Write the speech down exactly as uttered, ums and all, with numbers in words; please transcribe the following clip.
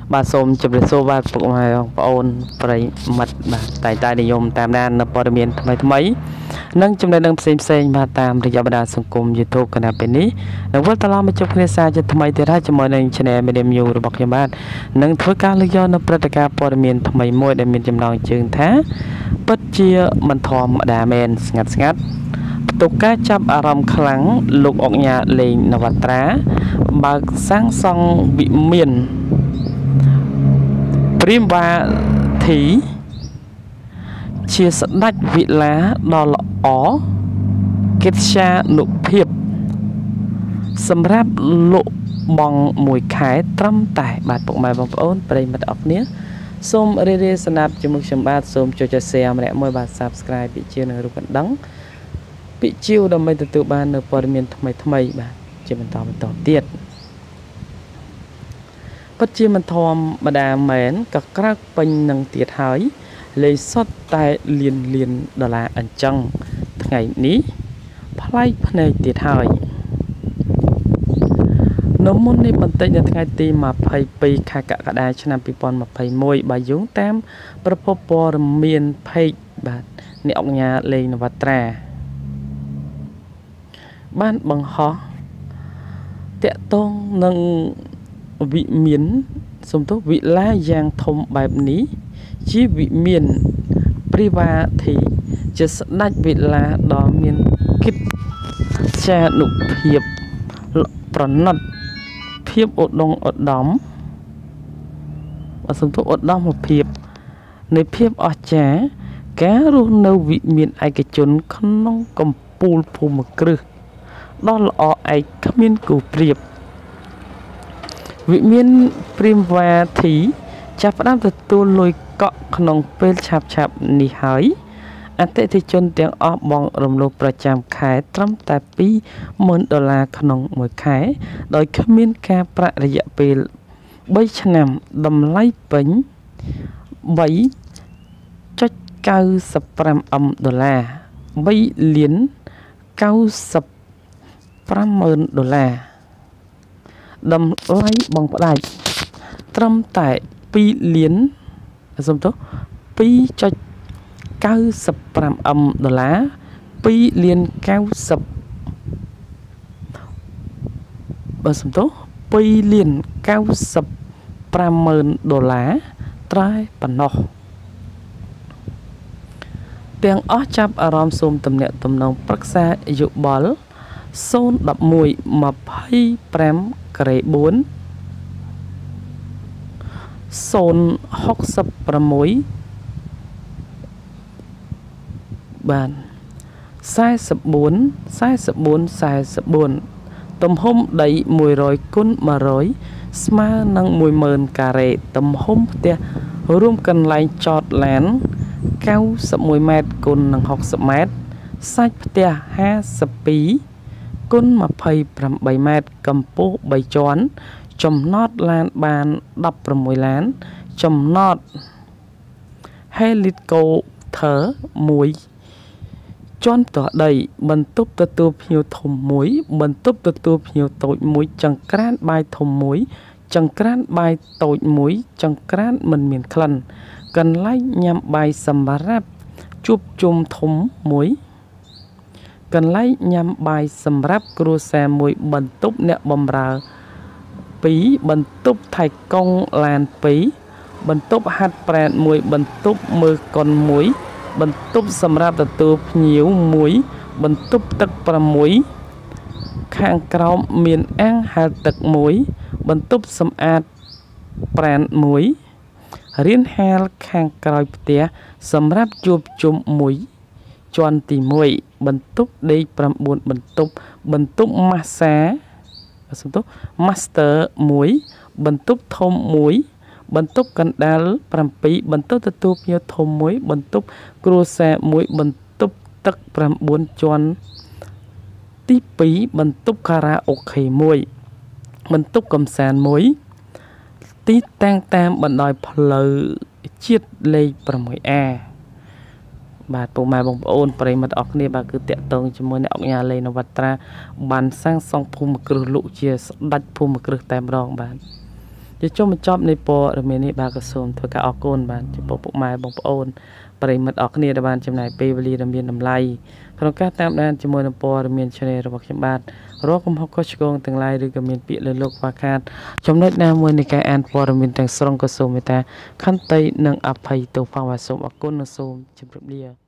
បាទសូមជម្រាបសួរបាទពុកម៉ែបងប្អូនប្រិយមិត្តបាទតែតែនិយមតាមដាននៅព័ត៌មានថ្មីថ្មីនិងចំណេះដឹងផ្សេងផ្សេងបាទតាមរយៈបណ្ដាញសង្គម YouTube គណៈពេលនេះនឹងវិលត្រឡប់មកជួបគ្នាសារជាថ្មីទៀតហើយជាមួយនឹង Channel Medium News របស់ខ្ញុំបាទនឹងធ្វើការលើកយកនៅព្រឹត្តិការណ៍ព័ត៌មានថ្មីមួយដែលមានចំណងជើងថាពិតជាមិនធម្មតាមែនស្ងាត់ស្ងាត់ផ្ទុកការចាប់អារម្មណ៍ខ្លាំងលោកអុកញ៉ាលេងនវត្រាបើកសាងសង់វិមានព្រាមបាធីជាស្ដេចវិឡាដ៏ល្អកិត្យានុភាពសម្រាប់លោកបងមួយខែត្រឹមតែបាទពុកម៉ែបងប្អូនប្រិយមិត្តអរគ្នាសូមរីរាយស្នាប់ជាមួយខ្ញុំបាទសូមចុច Share ម្នាក់មួយបាទ Subscribe ពីជានៅរូបកណ្ដឹងពីជាវដើម្បីទទួលបាននៅព័ត៌មានថ្មីថ្មីបាទជាបន្តបន្តទៀតពិតជាមិនធម្មតាមែនក៏ក្រើកពេញនឹងទៀតហើយលេខសុទ្ធតែលៀនលៀនដុល្លារអញ្ចឹងថ្ងៃនេះប្លែកភ្នែកទៀតហើយនៅមុននេះបន្តិចនៅថ្ងៃទីម្ភៃពីរខែកក្កដាឆ្នាំពីរពាន់ម្ភៃមួយបើយោងតាមប្រភពព័ត៌មាន Page បាទអ្នកអុកញ៉ាលេងនវត្រាបានបង្ហោះតាក់ទងនឹងវិមានសំទោសវិឡាយ៉ាងធំបែបនេះជាវិមានព្រាវ៉ាធីជាស្ដេចវិឡាដ៏មានកិត្យានុភាពប្រណិតភាពឧត្តមឧត្តមសំទោសឧត្តមភាពនៃភាពអស្ចារ្យការរស់នៅវិមានឯកជនក្នុងកំពូលភូមិគ្រឹះដ៏ល្អឯកគ្មានគូប្រៀបវិមានព្រាមវ៉ាធីចាប់ផ្ដើមទទួលលុយកក់ក្នុងពេលឆាប់ឆាប់នេះហើយអតិថិជនទាំងអស់បងរំលោភប្រចាំខែត្រឹមតែ ពីរម៉ឺន ដុល្លារក្នុងមួយខែដោយគ្មានការប្រាក់រយៈពេលបីឆ្នាំតម្លៃពេញ បីចុចកៅសិបប្រាំអឹមដុល្លារ បីលានកៅសិបប្រាំម៉ឺនដុល្លារតម្លៃបងផ្ដាច់ត្រឹមតែពីរលានសំទោស ពីរចុចកៅសិបប្រាំអឹមដុល្លារ ពីរលានកៅសិបបើសំទោស ពីរលានកៅសិបប្រាំម៉ឺនដុល្លារត្រែប៉ុណ្ណោះទាំងអស់ចាប់អារម្មណ៍សូមទំនាក់ទំនងប្រឹក្សាយោបល់ ศูนย์ một một ยี่สิบห้า ក្រេបួន ศูนย์ หกสิบหก បាន สี่สิบสี่ สี่สิบสี่ สี่สิบสี่ ទំហំដីមួយរយគុណមួយរយស្មើនឹងមួយម៉ឺនការ៉េទំហំផ្ទះរួមកន្លែងចតឡាន เก้าสิบเอ็ด ម៉ែត្រគុណនឹង หกสิบ ម៉ែត្រសាច់ផ្ទះ ห้าสิบสอง គុណ ยี่สิบแปด ម៉ែត្រកម្ពស់ បីជាន់ចំណតឡានបាន ដប់ប្រាំមួយ ឡានចំណត Helicopter មួយជាន់ផ្ទាល់ដីបន្ទប់ទទួលភ្ញៀវធំមួយបន្ទប់ទទួលភ្ញៀវតូចមួយចង្ក្រានបាយធំមួយចង្ក្រានបាយតូចមួយចង្ក្រានមិនមានក្លិនកន្លែងញ៉ាំបាយសម្រាប់ជួបជុំធំមួយកន្លែងញ៉ាំបាយសម្រាប់គ្រួសារមួយបន្ទប់អ្នកបម្រើពីរបន្ទប់ថៃកុងឡានពីរបន្ទប់ហាត់ប្រែតមួយបន្ទប់មើលកុនមួយបន្ទប់សម្រាប់ទទួលភ្ញៀវមួយបន្ទប់ទឹកប្រាំមួយខាងក្រោមមានអាងហាលទឹកមួយបន្ទប់សម្អាតប្រាណមួយរៀនហាលខាងក្រោយផ្ទះសម្រាប់ជួបជុំមួយជាន់ទីមួយបន្ទប់ដេកប្រាំបួនបន្ទប់បន្ទប់ម៉ាស្សាសំទោស Master មួយបន្ទប់ធំមួយបន្ទប់កណ្ដាលប្រាំពីរបន្ទប់ទទួលភ្ញៀវធំមួយបន្ទប់គ្រួសារមួយបន្ទប់ទឹកប្រាំបួនជាន់ទីពីរបន្ទប់ខារ៉ាអូខេមួយបន្ទប់កំសាន្តមួយទីតាំងតាមបណ្ដោយផ្លូវជាតិលេខ ប្រាំមួយអេ បាទពុកម៉ែបងប្អូនប្រិយមិត្តអរគ្នាបាទគឺតាក់ទងជាមួយអ្នកអុកញ៉ាលេងនវត្រាបានសាងសង់ភូមិគ្រឹះលក់ជាស្ដេចភូមិគ្រឹះតែម្ដងបាទជាចុងបញ្ចប់នៃព័ត៌មាននេះបាទក៏សូមធ្វើការអរគុណបាទចំពោះពុកម៉ែបងប្អូនប្រិយមិត្តអរគ្នាដែលបានចំណាយពេលវេលាដ៏មានតម្លៃក្នុងការតាមដានជាមួយនឹងព័ត៌មាន Channel របស់ខ្ញុំបាទរកកំហុសខុសឆ្គងទាំងឡាយឬក៏មានពាក្យលើលោកខ្វះខាតចំណុចណាមួយនៃការអានព័ត៌មានទាំងស្រុងក៏សូមមេត្តាខន្តីនិងអភ័យទោសផងបាទសូមអរគុណនិងសូមជម្រាបលា